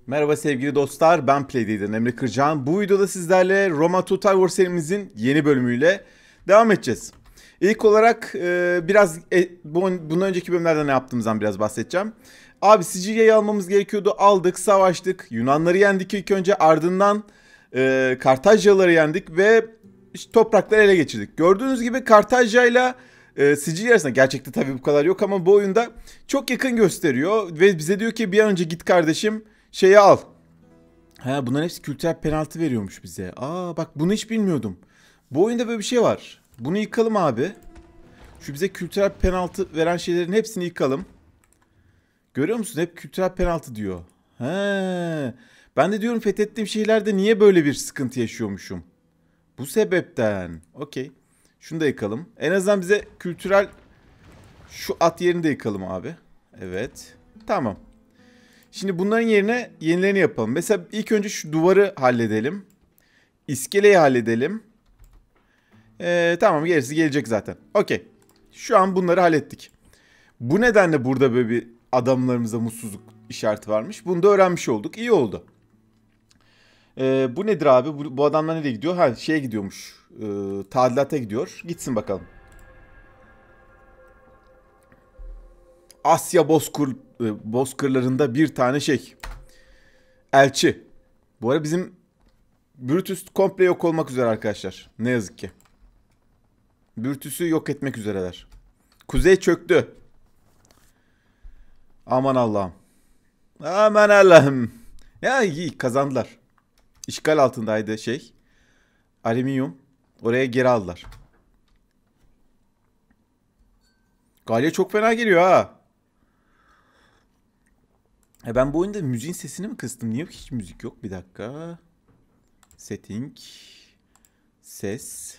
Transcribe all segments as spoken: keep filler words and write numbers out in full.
Merhaba sevgili dostlar, ben Playdate'den Emre Kırcan. Bu videoda sizlerle Roma Total War serimizin yeni bölümüyle devam edeceğiz. İlk olarak e, biraz e, bundan önceki bölümlerde ne yaptığımızdan biraz bahsedeceğim. Abi Sicilya'yı almamız gerekiyordu, aldık, savaştık, Yunanları yendik ilk önce, ardından e, Kartacyalıları yendik ve işte toprakları ele geçirdik. Gördüğünüz gibi Kartacya'yla e, Sicilya arasında, gerçekte tabii bu kadar yok ama bu oyunda çok yakın gösteriyor ve bize diyor ki bir an önce git kardeşim şeyi al. Ha, bunların hepsi kültürel penaltı veriyormuş bize. Aa bak, bunu hiç bilmiyordum. Bu oyunda böyle bir şey var. Bunu yıkalım abi. Şu bize kültürel penaltı veren şeylerin hepsini yıkalım. Görüyor musun? Hep kültürel penaltı diyor. He. Ben de diyorum fethettiğim şehirlerde niye böyle bir sıkıntı yaşıyormuşum? Bu sebepten. Okey. Şunu da yıkalım. En azından bize kültürel şu at yerini de yıkalım abi. Evet. Tamam. Şimdi bunların yerine yenilerini yapalım. Mesela ilk önce şu duvarı halledelim. İskeleyi halledelim. Ee, tamam, gerisi gelecek zaten. Okey. Şu an bunları hallettik. Bu nedenle burada böyle bir adamlarımıza mutsuzluk işareti varmış. Bunu da öğrenmiş olduk. İyi oldu. Ee, bu nedir abi? Bu, bu adamlar nereye gidiyor? Ha, şeye gidiyormuş. Ee, tadilata gidiyor. Gitsin bakalım. Asya Bozkır, Bozkırlarında bir tane şey. Elçi. Bu ara bizim Brutus komple yok olmak üzere arkadaşlar. Ne yazık ki. Brutus'u yok etmek üzereler. Kuzey çöktü. Aman Allah'ım. Aman Allah'ım. Ya iyi, kazandılar. İşgal altındaydı şey. Alüminyum. Oraya geri aldılar. Galya çok fena geliyor ha. E ben bu oyunda müziğin sesini mi kıstım? Niye hiç müzik yok? Bir dakika. Setting. Ses.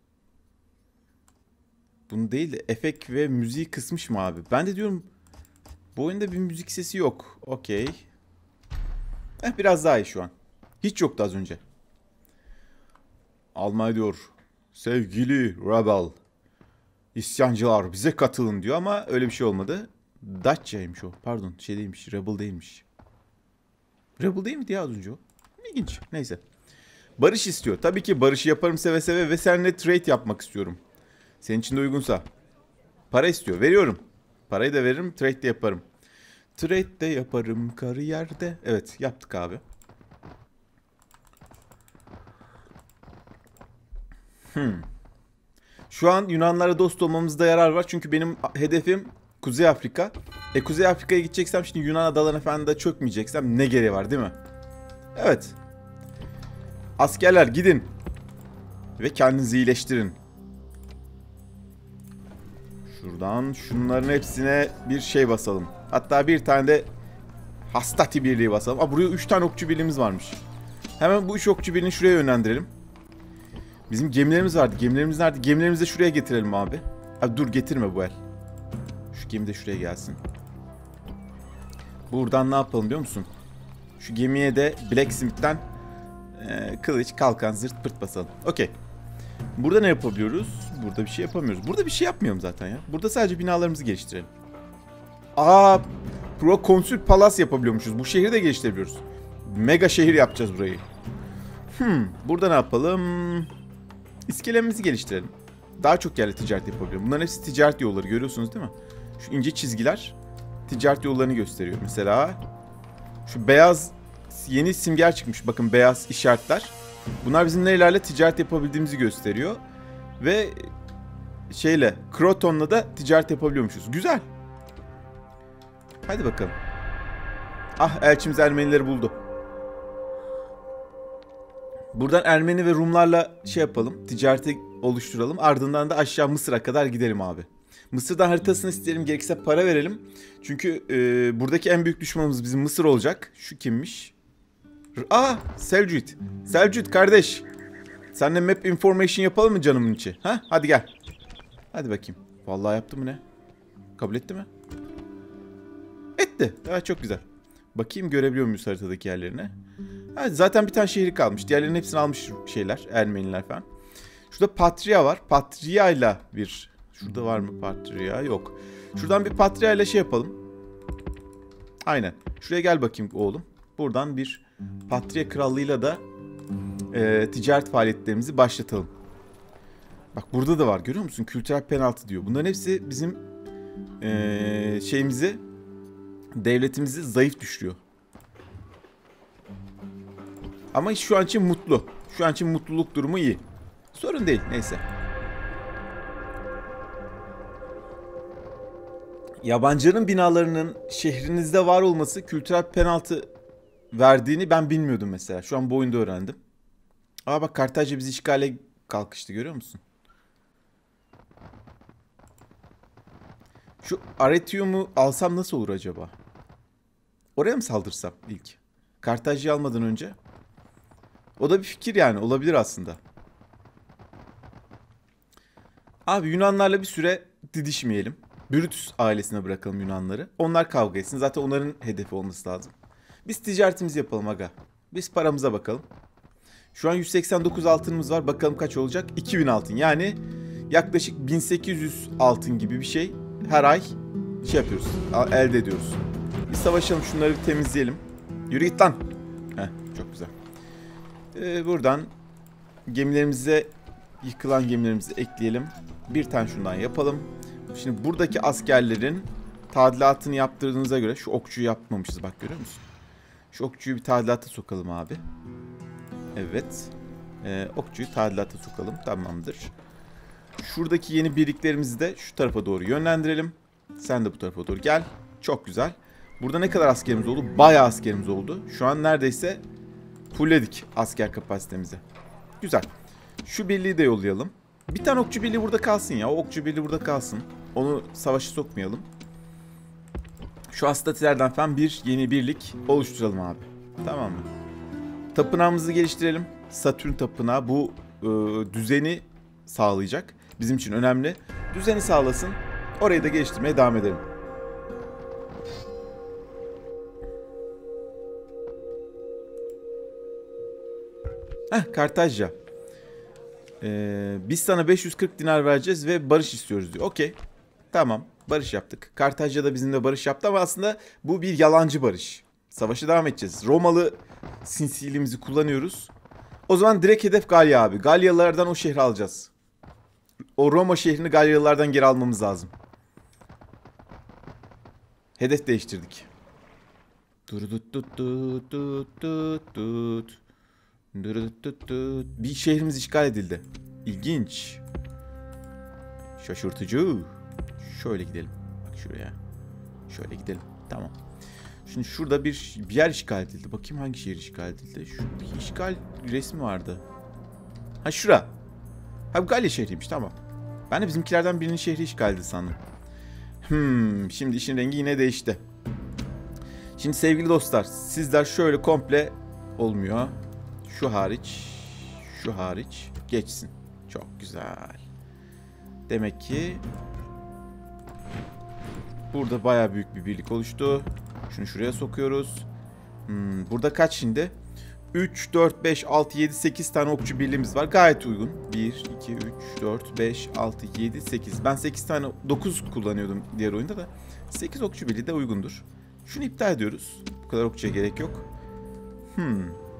Bunu değil de efekt ve müziği kısmış mı abi? Ben de diyorum bu oyunda bir müzik sesi yok. Okey. Eh, biraz daha iyi şu an. Hiç yoktu az önce. Almanya diyor. Sevgili Rebel. İsyancılar bize katılın diyor ama öyle bir şey olmadı. Dacia'ymış o. Pardon, şey değilmiş. Rebel değilmiş. Rebel değil miydi ya az önce o? İlginç. Neyse. Barış istiyor. Tabii ki barışı yaparım seve seve ve seninle trade yapmak istiyorum. Senin için de uygunsa. Para istiyor. Veriyorum. Parayı da veririm. Trade de yaparım. Trade de yaparım kariyerde. Evet, yaptık abi. Hmm. Şu an Yunanlara dost olmamızda yarar var. Çünkü benim hedefim Kuzey Afrika. E Kuzey Afrika'ya gideceksem şimdi Yunan adalarına falan da çökmeyeceksem ne gereği var değil mi? Evet. Askerler gidin. Ve kendinizi iyileştirin. Şuradan şunların hepsine bir şey basalım. Hatta bir tane de Hastati birliği basalım. Aa, buraya üç tane okçu birliğimiz varmış. Hemen bu üç okçu birliğini şuraya yönlendirelim. Bizim gemilerimiz vardı. Gemilerimiz nerede? Gemilerimizi de şuraya getirelim abi. Abi dur, getirme bu el. Şu gemi de şuraya gelsin. Buradan ne yapalım biliyor musun? Şu gemiye de Blacksmith'ten e, kılıç, kalkan, zırt pırt basalım. Okey. Burada ne yapabiliyoruz? Burada bir şey yapamıyoruz. Burada bir şey yapmıyorum zaten ya. Burada sadece binalarımızı geliştirelim. Aa, Pro Konsül Palas yapabiliyormuşuz. Bu şehri de geliştirebiliyoruz. Mega şehir yapacağız burayı. Hmm, burada ne yapalım? İskelemizi geliştirelim. Daha çok yerle ticaret yapabiliyorum. Bunların hepsi ticaret yolları, görüyorsunuz değil mi? Şu ince çizgiler ticaret yollarını gösteriyor. Mesela şu beyaz yeni simger çıkmış. Bakın, beyaz işaretler. Bunlar bizim nelerle ticaret yapabildiğimizi gösteriyor. Ve şeyle, Kroton'la da ticaret yapabiliyormuşuz. Güzel. Hadi bakalım. Ah, elçimiz Ermenileri buldu. Buradan Ermeni ve Rumlarla şey yapalım. Ticareti oluşturalım. Ardından da aşağı Mısır'a kadar gidelim abi. Mısır'dan haritasını isteyelim. Gerekirse para verelim. Çünkü e, buradaki en büyük düşmanımız bizim Mısır olacak. Şu kimmiş? Aa, Selcüt. Selcüt kardeş. Seninle map information yapalım mı canımın içi? Ha? Hadi gel. Hadi bakayım. Vallahi yaptı mı ne? Kabul etti mi? Etti. Evet, çok güzel. Bakayım görebiliyor muyuz haritadaki yerlerine? Ha, zaten bir tane şehri kalmış. Diğerlerinin hepsini almış şeyler. Ermeniler falan. Şurada Patria var. Patria ile bir... Şurada var mı Patria? Yok. Şuradan bir Patria ile şey yapalım. Aynen. Şuraya gel bakayım oğlum. Buradan bir Patria Krallığı'yla da e, ticaret faaliyetlerimizi başlatalım. Bak burada da var, görüyor musun? Kültürel penaltı diyor. Bunların hepsi bizim e, şeyimizi, devletimizi zayıf düşürüyor. Ama şu an için mutlu. Şu an için mutluluk durumu iyi. Sorun değil, neyse. Yabancının binalarının şehrinizde var olması kültürel penaltı verdiğini ben bilmiyordum mesela. Şu an bu oyunda öğrendim. Aa bak, Kartaca bizi işgale kalkıştı, görüyor musun? Şu Arretium'u alsam nasıl olur acaba? Oraya mı saldırsam ilk? Kartaca'yı almadan önce. O da bir fikir yani, olabilir aslında. Abi Yunanlarla bir süre didişmeyelim. Brutus ailesine bırakalım Yunanları. Onlar kavga etsin. Zaten onların hedefi olması lazım. Biz ticaretimizi yapalım aga. Biz paramıza bakalım. Şu an yüz seksen dokuz altınımız var. Bakalım kaç olacak? iki bin altın. Yani yaklaşık bin sekiz yüz altın gibi bir şey her ay şey yapıyoruz. Elde ediyoruz. Bir savaşalım, şunları bir temizleyelim. Yürü git lan. Heh, çok güzel. Ee, buradan gemilerimize, yıkılan gemilerimizi ekleyelim. Bir tane şundan yapalım. Şimdi buradaki askerlerin tadilatını yaptırdığınıza göre, şu okçuyu yapmamışız bak, görüyor musun? Şu okçuyu bir tadilata sokalım abi. Evet. Ee, okçuyu tadilata sokalım. Tamamdır. Şuradaki yeni birliklerimizi de şu tarafa doğru yönlendirelim. Sen de bu tarafa doğru gel. Çok güzel. Burada ne kadar askerimiz oldu? Bayağı askerimiz oldu. Şu an neredeyse fullledik asker kapasitemizi. Güzel. Şu birliği de yollayalım. Bir tane okçu birliği burada kalsın ya. O okçu birliği burada kalsın. Onu savaşa sokmayalım. Şu Astatilerden falan bir yeni birlik oluşturalım abi. Tamam mı? Tapınağımızı geliştirelim. Satürn tapınağı bu e, düzeni sağlayacak. Bizim için önemli. Düzeni sağlasın. Orayı da geliştirmeye devam edelim. Heh, Kartaca. Ee, biz sana beş yüz kırk dinar vereceğiz ve barış istiyoruz diyor. Okey. Tamam. Barış yaptık. Kartaca da bizimle barış yaptı ama aslında bu bir yalancı barış. Savaşa devam edeceğiz. Romalı sinsiliğimizi kullanıyoruz. O zaman direkt hedef Galya abi. Galyalılardan o şehri alacağız. O Roma şehrini Galyalılardan geri almamız lazım. Hedef değiştirdik. Bir şehrimiz işgal edildi. İlginç. Şaşırtıcı. Şöyle gidelim. Bak şuraya. Şöyle gidelim. Tamam. Şimdi şurada bir, bir yer işgal edildi. Bakayım hangi şehir işgal edildi. Şu bir işgal resmi vardı. Ha şura. Ha bu Galya şehriymiş, tamam. Ben de bizimkilerden birinin şehri işgal edildi sandım. Hmm, şimdi işin rengi yine değişti. Şimdi sevgili dostlar, sizler şöyle komple olmuyor. Şu hariç, şu hariç geçsin. Çok güzel. Demek ki burada bayağı büyük bir birlik oluştu. Şunu şuraya sokuyoruz. Hmm, burada kaç şimdi? üç, dört, beş, altı, yedi, sekiz tane okçu birliğimiz var. Gayet uygun. bir, iki, üç, dört, beş, altı, yedi, sekiz. Ben sekiz tane, dokuz kullanıyordum diğer oyunda da. sekiz okçu birliği de uygundur. Şunu iptal ediyoruz. Bu kadar okçuya gerek yok. Hmm.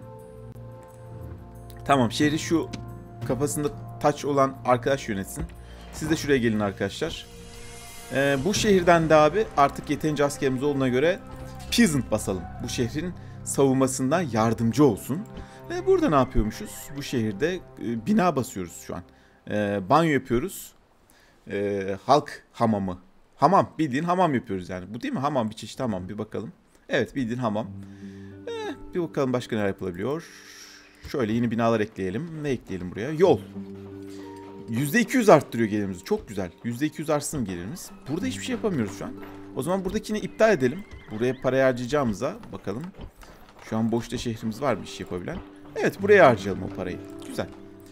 Tamam, şehri şu kafasında taç olan arkadaş yönetsin. Siz de şuraya gelin arkadaşlar. Ee, bu şehirden de abi artık yeterince askerimiz olduğuna göre peasant basalım. Bu şehrin savunmasında yardımcı olsun. Ve burada ne yapıyormuşuz? Bu şehirde e, bina basıyoruz şu an. E, banyo yapıyoruz. E, halk hamamı. Hamam, bildiğin hamam yapıyoruz yani. Bu değil mi? Hamam, bir çeşit hamam, bir bakalım. Evet, bildiğin hamam. E, bir bakalım başka neler yapılabiliyor. Şöyle yeni binalar ekleyelim. Ne ekleyelim buraya? Yol. yüzde iki yüz arttırıyor gelirimizi. Çok güzel. yüzde iki yüz artsın gelirimiz. Burada hiçbir şey yapamıyoruz şu an. O zaman buradakini iptal edelim. Buraya parayı harcayacağımıza bakalım. Şu an boşta şehrimiz var mı iş yapabilen? Evet, buraya harcayalım o parayı. Güzel.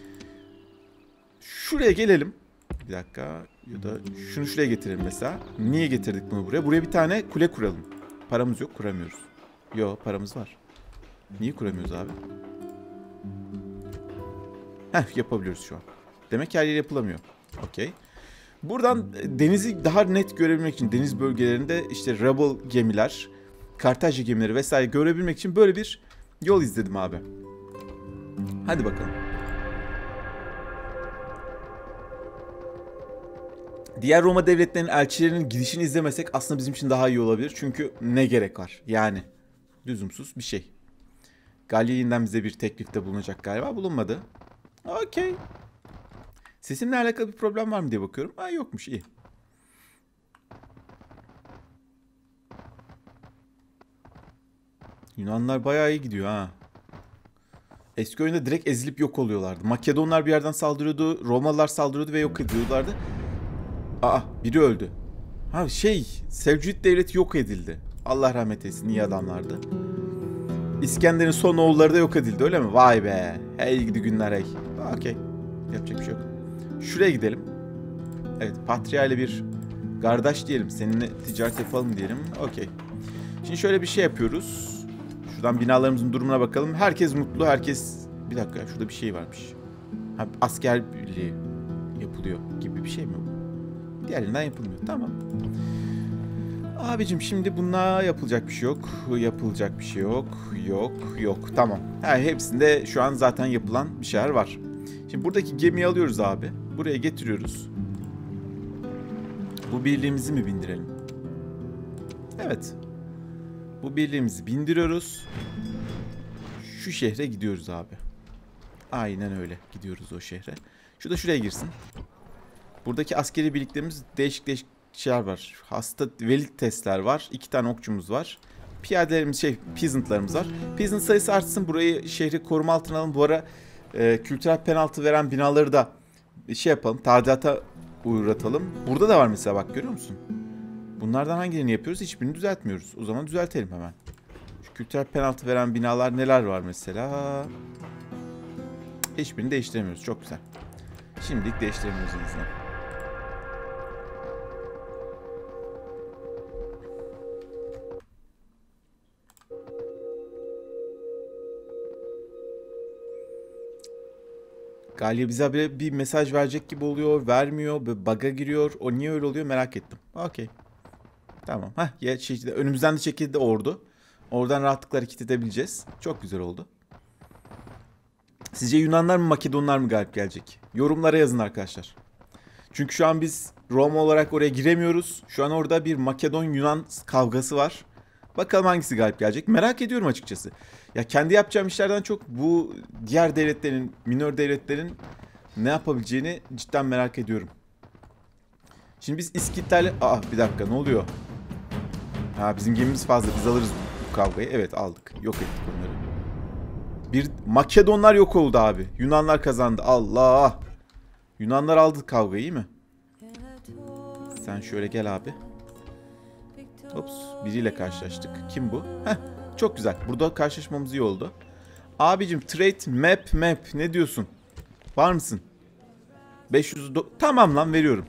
Şuraya gelelim. Bir dakika. Ya da şunu şuraya getirelim mesela. Niye getirdik bunu buraya? Buraya bir tane kule kuralım. Paramız yok, kuramıyoruz. Yok, paramız var. Niye kuramıyoruz abi? Heh, yapabiliyoruz şu an. Demek ki her yer yapılamıyor. Okey. Buradan denizi daha net görebilmek için deniz bölgelerinde işte rebel gemiler, Kartaca gemileri vesaire görebilmek için böyle bir yol izledim abi. Hadi bakalım. Diğer Roma devletlerinin elçilerinin gidişini izlemesek aslında bizim için daha iyi olabilir. Çünkü ne gerek var? Yani lüzumsuz bir şey. Galya yeniden bize bir teklifte bulunacak galiba. Bulunmadı. Okey. Sesimle alakalı bir problem var mı diye bakıyorum. Ha, yokmuş, iyi. Yunanlar bayağı iyi gidiyor ha. Eski oyunda direkt ezilip yok oluyorlardı. Makedonlar bir yerden saldırıyordu. Romalılar saldırıyordu ve yok ediyorlardı. Aa, biri öldü. Ha şey, Selçuk devleti yok edildi. Allah rahmet eylesin, iyi adamlardı. İskender'in son oğulları da yok edildi, öyle mi? Vay be. Hey gidi günler hey. Okey. Yapacak bir şey yok. Şuraya gidelim. Evet, Patria ile bir kardeş diyelim. Seninle ticaret yapalım diyelim. Okey. Şimdi şöyle bir şey yapıyoruz. Şuradan binalarımızın durumuna bakalım. Herkes mutlu, herkes... Bir dakika, şurada bir şey varmış. Ha, asker birliği yapılıyor gibi bir şey mi bu? Diğerinden yapılmıyor. Tamam. Abicim şimdi bununla yapılacak bir şey yok. Yapılacak bir şey yok. Yok, yok. Tamam. Ha, hepsinde şu an zaten yapılan bir şeyler var. Şimdi buradaki gemiyi alıyoruz abi. Buraya getiriyoruz. Bu birliğimizi mi bindirelim? Evet. Bu birliğimizi bindiriyoruz. Şu şehre gidiyoruz abi. Aynen öyle. Gidiyoruz o şehre. Şu da şuraya girsin. Buradaki askeri birliklerimiz değişik değişik şeyler var. Hasta velit testler var. İki tane okçumuz var. Piyadelerimiz şey, peasantlarımız var. Peasant sayısı artsın. Burayı, şehri koruma altına alalım. Bu ara e, kültürel penaltı veren binaları da şey yapalım. Tadilata uğratalım. Burada da var mesela, bak görüyor musun? Bunlardan hangilerini yapıyoruz? Hiçbirini düzeltmiyoruz. O zaman düzeltelim hemen. Şu kültürel penaltı veren binalar neler var mesela? Hiçbirini değiştiremiyoruz. Çok güzel. Şimdilik değiştiremiyoruz en azından. Galya bize bir, bir mesaj verecek gibi oluyor. Vermiyor. Böyle bug'a giriyor. O niye öyle oluyor merak ettim. Okey. Tamam. Heh, ya şey, önümüzden de çekildi ordu. Oradan rahatlıkla hareket edebileceğiz. Çok güzel oldu. Sizce Yunanlar mı Makedonlar mı galip gelecek? Yorumlara yazın arkadaşlar. Çünkü şu an biz Roma olarak oraya giremiyoruz. Şu an orada bir Makedon-Yunan kavgası var. Bakalım hangisi galip gelecek. Merak ediyorum açıkçası. Ya kendi yapacağım işlerden çok bu diğer devletlerin, minör devletlerin ne yapabileceğini cidden merak ediyorum. Şimdi biz İskitlerle... Aa bir dakika, ne oluyor? Ha, bizim gemimiz fazla. Biz alırız bu kavgayı. Evet, aldık. Yok ettik onları. Bir Makedonlar yok oldu abi. Yunanlar kazandı. Allah! Yunanlar aldı kavgayı, iyi mi? Sen şöyle gel abi. Ops, biriyle karşılaştık. Kim bu? Heh, çok güzel. Burada karşılaşmamız iyi oldu. Abicim trade map map ne diyorsun? Var mısın? beş yüz tamam lan, veriyorum.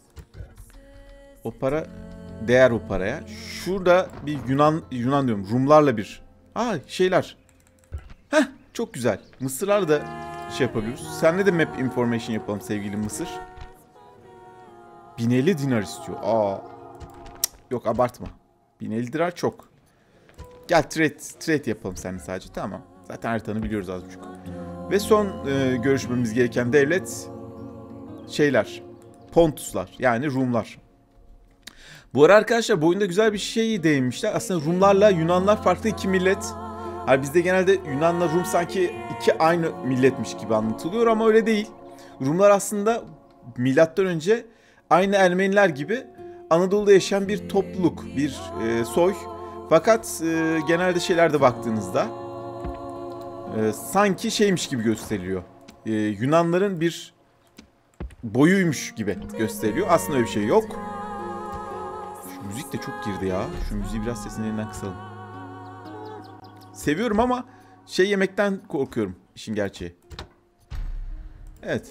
O para değer o paraya. Şurada bir Yunan Yunan diyorum. Rumlarla bir. Aa şeyler. Heh, çok güzel. Mısırlar da şey yapabiliyoruz. Senle de map information yapalım sevgili Mısır. bin elli dinar istiyor. Aa. Yok abartma. bin elli dinar çok. Gel trade, trade yapalım seninle sadece. Tamam. Zaten haritanı biliyoruz az buçuk. Ve son e, görüşmemiz gereken devlet şeyler. Pontuslar. Yani Rumlar. Bu ara arkadaşlar bu oyunda güzel bir şey değinmişler. Aslında Rumlarla Yunanlar farklı iki millet. Yani bizde genelde Yunanla Rum sanki iki aynı milletmiş gibi anlatılıyor ama öyle değil. Rumlar aslında milattan önce aynı Ermeniler gibi Anadolu'da yaşayan bir topluluk, bir e, soy. Fakat e, genelde şeylerde baktığınızda e, sanki şeymiş gibi gösteriliyor. E, Yunanların bir boyuymuş gibi gösteriliyor. Aslında öyle bir şey yok. Şu müzik de çok girdi ya. Şu müziği biraz sesini elinden kısalım. Seviyorum ama şey yemekten korkuyorum, işin gerçeği. Evet.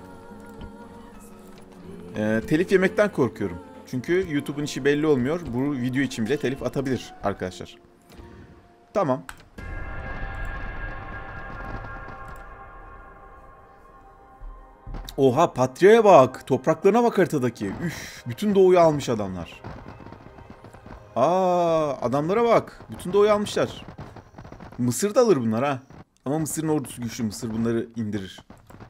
Ee, telif yemekten korkuyorum. Çünkü YouTube'un işi belli olmuyor. Bu video için bile telif atabilir arkadaşlar. Tamam. Oha, Patria'ya bak. Topraklarına bak haritadaki. Üf, bütün doğuyu almış adamlar. Aa, adamlara bak. Bütün doğuyu almışlar. Mısır da alır bunlar ha. Ama Mısır'ın ordusu güçlü. Mısır bunları indirir.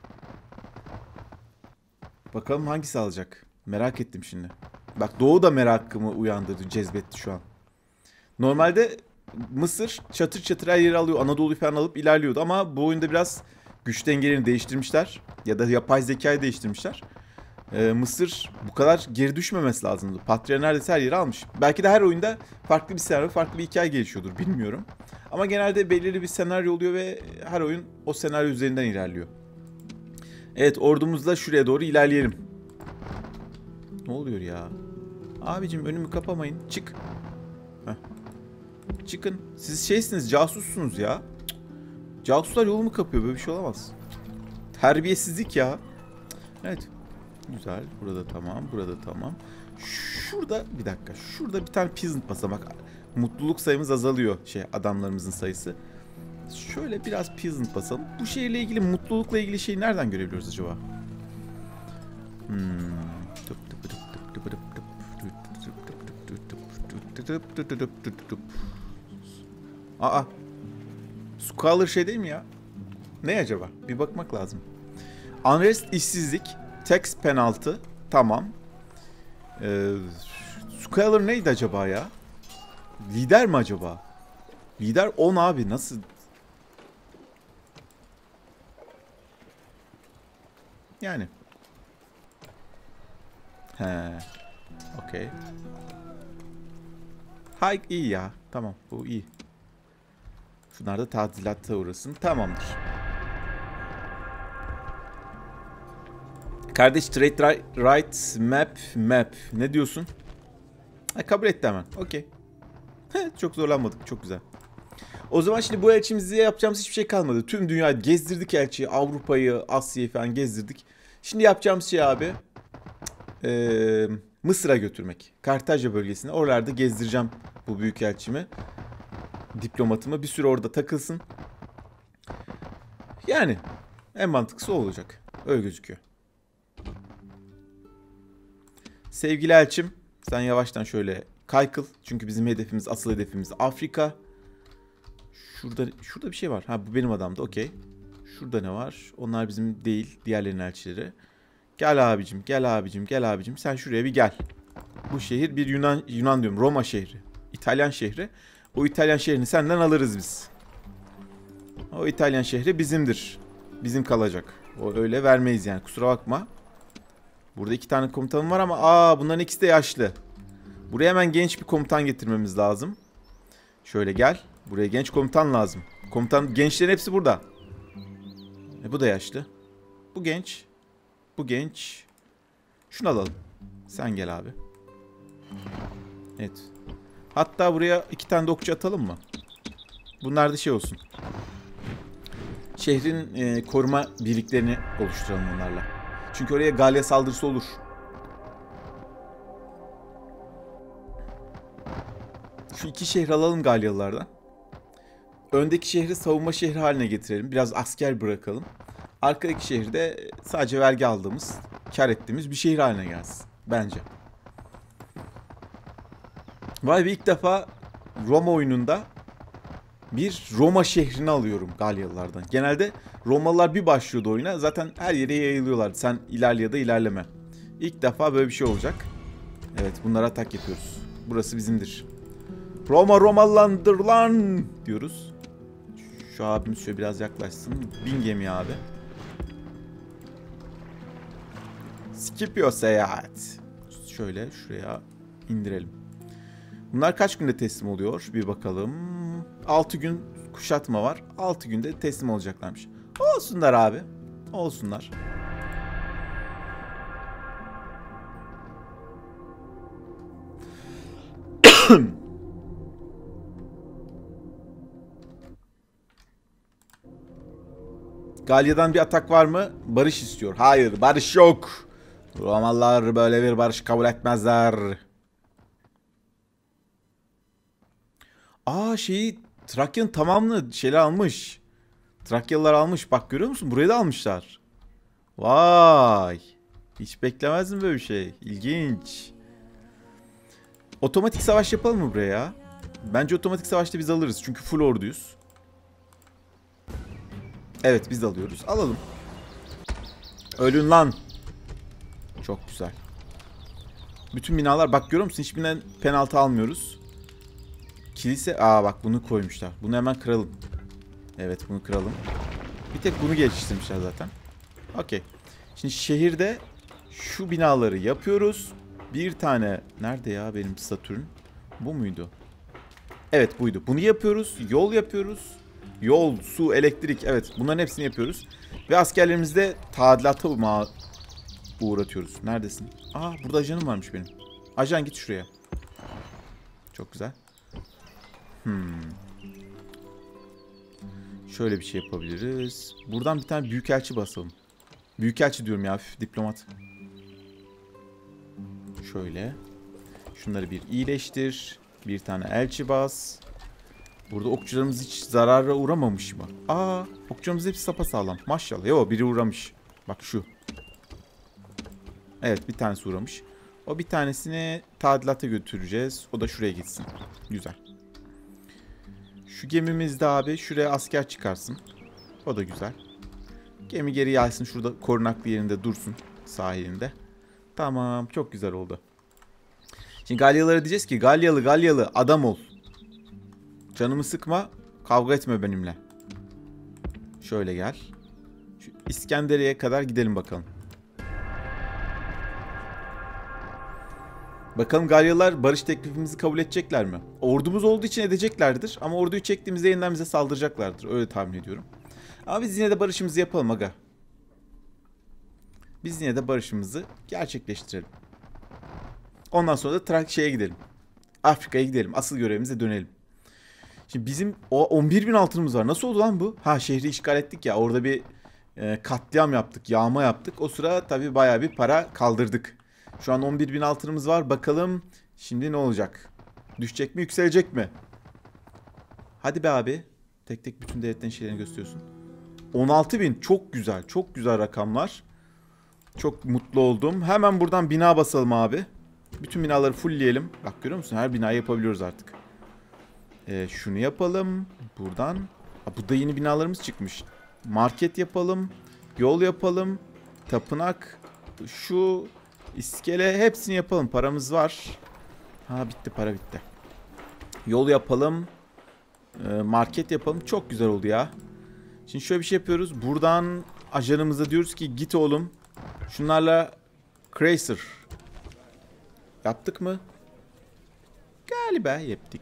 Bakalım hangisi alacak? Merak ettim şimdi. Bak Doğu da merakımı uyandırdı, cezbetti şu an. Normalde Mısır çatır çatır her yeri alıyor. Anadolu'yu falan alıp ilerliyordu ama bu oyunda biraz güç dengelerini değiştirmişler. Ya da yapay zekayı değiştirmişler. Ee, Mısır bu kadar geri düşmemesi lazımdı. Patria neredeyse her yeri almış. Belki de her oyunda farklı bir senaryo, farklı bir hikaye gelişiyordur, bilmiyorum. Ama genelde belirli bir senaryo oluyor ve her oyun o senaryo üzerinden ilerliyor. Evet, ordumuzla şuraya doğru ilerleyelim. Ne oluyor ya? Abicim önümü kapamayın. Çık. Heh. Çıkın. Siz şeysiniz, casussunuz ya. Cık. Casuslar yolumu kapıyor. Böyle bir şey olamaz. Terbiyesizlik ya. Evet. Güzel. Burada tamam. Burada tamam. Şurada bir dakika. Şurada bir tane peasant basamak. Mutluluk sayımız azalıyor. Şey, adamlarımızın sayısı. Şöyle biraz peasant basalım. Bu şehirle ilgili, mutlulukla ilgili şeyi nereden görebiliyoruz acaba? Hmm. Aa. Scholar şey değil mi ya? Ne acaba? Bir bakmak lazım. Unrest, işsizlik, tax penaltı. Tamam. Ee, Scholar neydi acaba ya? Lider mi acaba? Lider on abi, nasıl? Yani. He. Okey. Hay iyi ya. Tamam, bu iyi. Şunlar da tadilata uğrasın. Tamamdır. Kardeş, trade right map map. Ne diyorsun? Ha, kabul etti hemen. Okey. Çok zorlanmadık. Çok güzel. O zaman şimdi bu elçimizde yapacağımız hiçbir şey kalmadı. Tüm dünyayı gezdirdik elçiyi. Avrupa'yı, Asya'yı falan gezdirdik. Şimdi yapacağımız şey abi, Ee, Mısır'a götürmek. Kartaca bölgesine. Oralarda gezdireceğim bu büyükelçimi. Diplomatımı. Bir süre orada takılsın. Yani en mantıklısı o olacak. Öyle gözüküyor. Sevgili elçim, sen yavaştan şöyle kaykıl. Çünkü bizim hedefimiz, asıl hedefimiz Afrika. Şurada şurada bir şey var. Ha, bu benim adamdı. Okey. Şurada ne var? Onlar bizim değil. Diğerlerinin elçileri. Gel abicim, gel abicim, gel abicim. Sen şuraya bir gel. Bu şehir bir Yunan, Yunan diyorum, Roma şehri. İtalyan şehri. O İtalyan şehrini senden alırız biz. O İtalyan şehri bizimdir. Bizim kalacak. O öyle vermeyiz yani, kusura bakma. Burada iki tane komutanım var ama aa, bunların ikisi de yaşlı. Buraya hemen genç bir komutan getirmemiz lazım. Şöyle gel. Buraya genç komutan lazım. Komutan, gençlerin hepsi burada. E, bu da yaşlı. Bu genç. Bu genç. Şunu alalım. Sen gel abi. Evet. Hatta buraya iki tane de okçu atalım mı? Bunlar da şey olsun. Şehrin e, koruma birliklerini oluşturalım onlarla. Çünkü oraya Galya saldırısı olur. Şu iki şehri alalım Galyalılardan. Öndeki şehri savunma şehri haline getirelim. Biraz asker bırakalım. Arkadaki şehirde sadece vergi aldığımız, kar ettiğimiz bir şehir haline gelsin. Bence. Vay be, ilk defa Roma oyununda bir Roma şehrini alıyorum Galyalılardan. Genelde Romalılar bir başlıyordu oyuna, zaten her yere yayılıyorlardı. Sen ilerle ya da ilerleme. İlk defa böyle bir şey olacak. Evet, bunlara atak yapıyoruz. Burası bizimdir. Roma Romalılandır lan diyoruz. Şu abimiz şöyle biraz yaklaşsın. Bin gemi abi. Scipio seyahat. Şöyle şuraya indirelim. Bunlar kaç günde teslim oluyor? Bir bakalım. altı gün kuşatma var. altı günde teslim olacaklarmış. Olsunlar abi. Olsunlar. Galya'dan bir atak var mı? Barış istiyor. Hayır, barış yok. Romalılar böyle bir barış kabul etmezler. Aa, şeyi, Trakya'nın tamamını şeyler almış. Trakyalılar almış. Bak, görüyor musun? Burayı da almışlar. Vay. Hiç beklemezdim böyle bir şey. İlginç. Otomatik savaş yapalım mı buraya ya? Bence otomatik savaşta biz alırız. Çünkü full orduyuz. Evet biz de alıyoruz. Alalım. Ölün lan. Çok güzel. Bütün binalar bak görüyor musun? Hiçbirinden penaltı almıyoruz. Kilise. Aa bak bunu koymuşlar. Bunu hemen kıralım. Evet bunu kıralım. Bir tek bunu geliştirmişler zaten. Okey. Şimdi şehirde şu binaları yapıyoruz. Bir tane. Nerede ya benim Satürn? Bu muydu? Evet buydu. Bunu yapıyoruz. Yol yapıyoruz. Yol, su, elektrik. Evet bunların hepsini yapıyoruz. Ve askerlerimizde tadilata uğratıyoruz. Neredesin? Aa burada ajanım varmış benim. Ajan git şuraya. Çok güzel. Hmm. Şöyle bir şey yapabiliriz. Buradan bir tane büyükelçi basalım. Büyükelçi diyorum ya, hafif diplomat. Şöyle. Şunları bir iyileştir. Bir tane elçi bas. Burada okçularımız hiç zarara uğramamış mı? Aa, okçularımız hepsi sapasağlam. Maşallah. Yo, biri uğramış. Bak şu. Evet, bir tanesi uğramış. O bir tanesini tadilata götüreceğiz. O da şuraya gitsin. Güzel. Şu gemimizde abi şuraya asker çıkarsın. O da güzel. Gemi geri gelsin. Şurada korunaklı yerinde dursun. Sahilinde. Tamam. Çok güzel oldu. Şimdi Galyalara diyeceğiz ki Galyalı Galyalı adam ol. Canımı sıkma. Kavga etme benimle. Şöyle gel. Şu İskenderiye'ye kadar gidelim bakalım. Bakalım Galyalılar barış teklifimizi kabul edecekler mi? Ordumuz olduğu için edeceklerdir. Ama orduyu çektiğimizde yeniden bize saldıracaklardır. Öyle tahmin ediyorum. Ama biz yine de barışımızı yapalım aga. Biz yine de barışımızı gerçekleştirelim. Ondan sonra da Trakya'ya gidelim. Afrika'ya gidelim. Asıl görevimize dönelim. Şimdi bizim o on bir bin altınımız var. Nasıl oldu lan bu? Ha, şehri işgal ettik ya. Orada bir e, katliam yaptık. Yağma yaptık. O sıra tabii bayağı bir para kaldırdık. Şu an on bir bin altınımız var. Bakalım şimdi ne olacak? Düşecek mi, yükselecek mi? Hadi be abi. Tek tek bütün devletlerin şeylerini gösteriyorsun. on altı bin. Çok güzel. Çok güzel rakamlar. Çok mutlu oldum. Hemen buradan bina basalım abi. Bütün binaları fullleyelim. Bak görüyor musun? Her binayı yapabiliyoruz artık. Ee, şunu yapalım. Buradan. Ha, bu da yeni binalarımız çıkmış. Market yapalım. Yol yapalım. Tapınak. Şu iskele. Hepsini yapalım. Paramız var. Ha bitti. Para bitti. Yol yapalım. Ee, market yapalım. Çok güzel oldu ya. Şimdi şöyle bir şey yapıyoruz. Buradan ajanımıza diyoruz ki git oğlum. Şunlarla Chrysler. Yaptık mı? Galiba yaptık.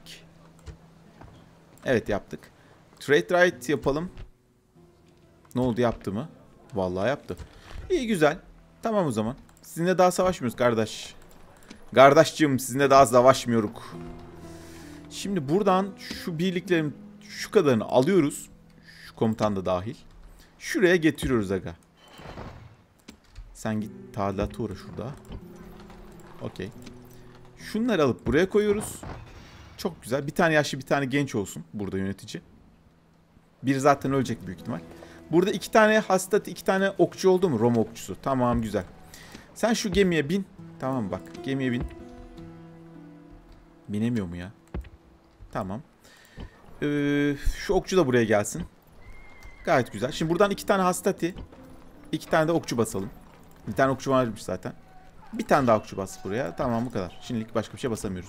Evet yaptık. Trade right yapalım. Ne oldu, yaptı mı? Vallahi yaptı. İyi güzel. Tamam o zaman. Sizinle daha savaşmıyoruz kardeş. Kardeşciğim sizinle daha savaşmıyoruz. Şimdi buradan şu birliklerin şu kadarını alıyoruz. Şu komutan da dahil. Şuraya getiriyoruz aga. Sen git tadilata uğra şurada. Okey. Şunları alıp buraya koyuyoruz. Çok güzel. Bir tane yaşlı, bir tane genç olsun burada yönetici. Biri zaten ölecek büyük ihtimal. Burada iki tane hasta, iki tane okçu oldu mu? Roma okçusu. Tamam güzel. Sen şu gemiye bin. Tamam bak. Gemiye bin. Binemiyor mu ya? Tamam. Ee, şu okçu da buraya gelsin. Gayet güzel. Şimdi buradan iki tane hastati. İki tane de okçu basalım. Bir tane okçu varmış zaten. Bir tane daha okçu bas buraya. Tamam bu kadar. Şimdilik başka bir şey basamıyoruz.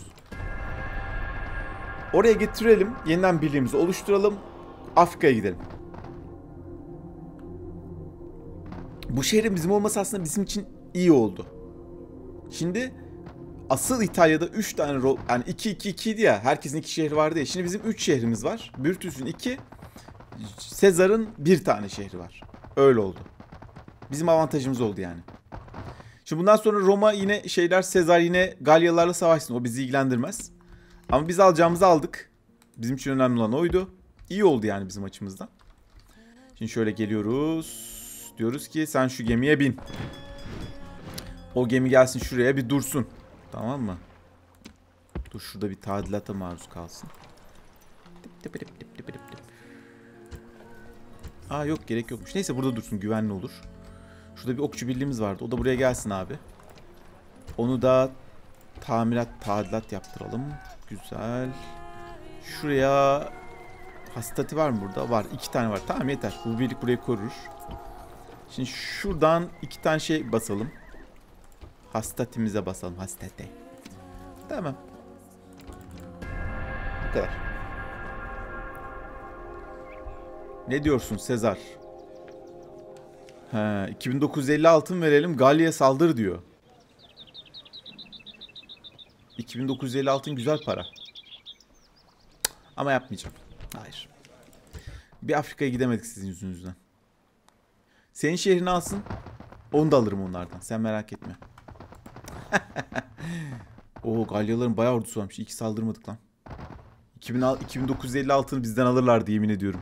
Oraya getirelim. Yeniden birliğimizi oluşturalım. Afrika'ya gidelim. Bu şehrin bizim olması aslında bizim için iyi oldu. Şimdi asıl İtalya'da üç tane, yani iki iki iki idi ya. Herkesin iki şehri vardı ya. Şimdi bizim üç şehrimiz var. Brutus'un iki, Sezar'ın bir tane şehri var. Öyle oldu. Bizim avantajımız oldu yani. Şimdi bundan sonra Roma yine şeyler, Sezar yine Galyalarla savaşsın. O bizi ilgilendirmez. Ama biz alacağımızı aldık. Bizim için önemli olan oydu. İyi oldu yani bizim açımızdan. Şimdi şöyle geliyoruz. Diyoruz ki sen şu gemiye bin. O gemi gelsin şuraya bir dursun. Tamam mı? Dur şurada bir tadilata maruz kalsın. Aa yok, gerek yokmuş. Neyse burada dursun, güvenli olur. Şurada bir okçu birliğimiz vardı. O da buraya gelsin abi. Onu da Tamirat, tadilat yaptıralım. Güzel. Şuraya hastati var mı burada? Var. iki tane var. Tamam yeter. Bu birlik burayı korur. Şimdi şuradan iki tane şey basalım. Hastatimize basalım. Hastate. Tamam. Bu kadar. Ne diyorsun Sezar? He, iki bin dokuz yüz elli altın verelim. Galya'ya saldır diyor. iki bin dokuz yüz elli altın güzel para. Ama yapmayacağım. Hayır. Bir Afrika'ya gidemedik sizin yüzünüzden. Senin şehrini alsın. Onu da alırım onlardan. Sen merak etme. Oo, Galyaların bayağı ordusu varmış. İyi ki saldırmadık lan. iki bin dokuz yüz elli altını bizden alırlardı yemin ediyorum.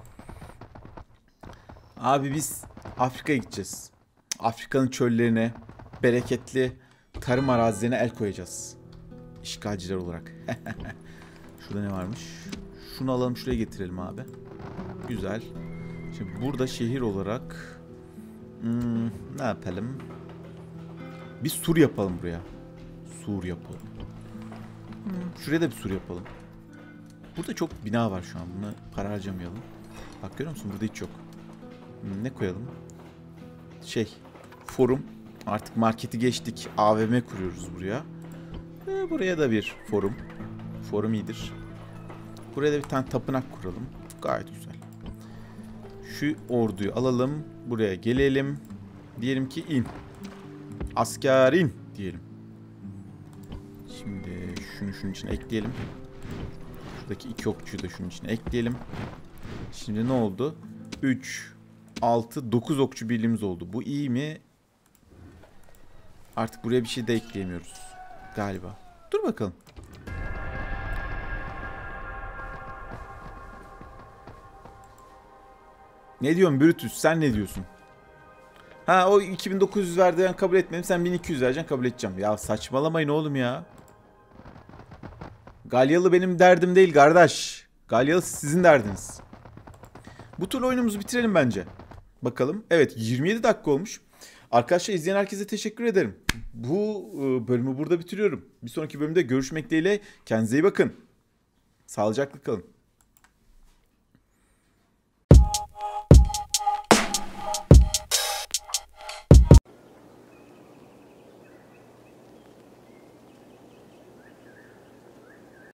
Abi biz Afrika'ya gideceğiz. Afrika'nın çöllerine, bereketli tarım arazilerine el koyacağız. İşgalciler olarak. Şurada ne varmış? Şunu alalım, şuraya getirelim abi. Güzel. Şimdi burada şehir olarak hmm, ne yapalım? Bir sur yapalım buraya. Sur yapalım. Hmm, şuraya da bir sur yapalım. Burada çok bina var şu an. Buna para harcamayalım. Bak görüyor musun? Burada hiç yok. Hmm, ne koyalım? Şey, forum. Artık marketi geçtik. A V M kuruyoruz buraya. Ee, buraya da bir forum. Forum iyidir. Buraya da bir tane tapınak kuralım. Gayet güzel. Şu orduyu alalım. Buraya gelelim. Diyelim ki in. Asker in diyelim. Şimdi şunu şunun içine ekleyelim. Şuradaki iki okçuyu da şunun içine ekleyelim. Şimdi ne oldu? üç, altı, dokuz okçu birliğimiz oldu. Bu iyi mi? Artık buraya bir şey de ekleyemiyoruz. Galiba. Dur bakalım. Ne diyorsun Brutus? Sen ne diyorsun? Ha, o iki bin dokuz yüz verdi, ben kabul etmedim. Sen bin iki yüz vereceksin, kabul edeceğim. Ya saçmalamayın oğlum ya. Galyalı benim derdim değil kardeş. Galyalı sizin derdiniz. Bu tur oyunumuzu bitirelim bence. Bakalım. Evet, yirmi yedi dakika olmuş. Arkadaşlar, izleyen herkese teşekkür ederim. Bu bölümü burada bitiriyorum. Bir sonraki bölümde görüşmek dileğiyle. Kendinize iyi bakın. Sağlıcakla kalın.